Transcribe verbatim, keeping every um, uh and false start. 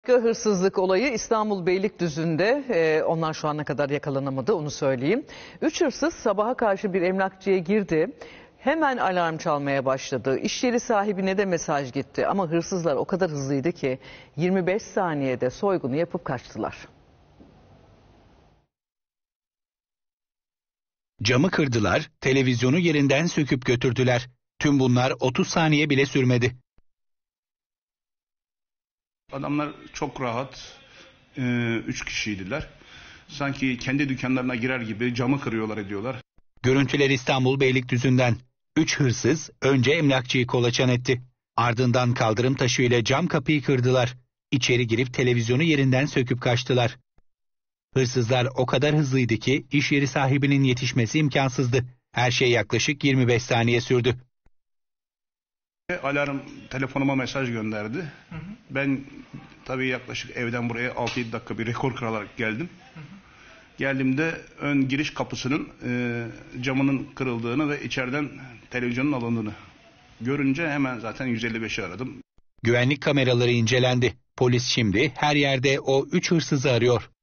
Hırsızlık olayı İstanbul Beylikdüzü'nde, e, onlar şu ana kadar yakalanamadı, onu söyleyeyim. Üç hırsız sabaha karşı bir emlakçıya girdi. Hemen alarm çalmaya başladı. İş yeri sahibine de mesaj gitti ama hırsızlar o kadar hızlıydı ki yirmi beş saniyede soygunu yapıp kaçtılar. Camı kırdılar, televizyonu yerinden söküp götürdüler. Tüm bunlar otuz saniye bile sürmedi. Adamlar çok rahat, e, üç kişiydiler. Sanki kendi dükkanlarına girer gibi camı kırıyorlar ediyorlar. Görüntüler İstanbul Beylikdüzü'nden. Üç hırsız önce emlakçıyı kolaçan etti. Ardından kaldırım taşıyla cam kapıyı kırdılar. İçeri girip televizyonu yerinden söküp kaçtılar. Hırsızlar o kadar hızlıydı ki iş yeri sahibinin yetişmesi imkansızdı. Her şey yaklaşık yirmi beş saniye sürdü. Alarm telefonuma mesaj gönderdi. Hı hı. Ben tabii yaklaşık evden buraya altı yedi dakika bir rekor kırarak geldim. Hı hı. Geldiğimde ön giriş kapısının e, camının kırıldığını ve içeriden televizyonun alındığını görünce hemen zaten yüz elli beşi aradım. Güvenlik kameraları incelendi. Polis şimdi her yerde o üç hırsızı arıyor.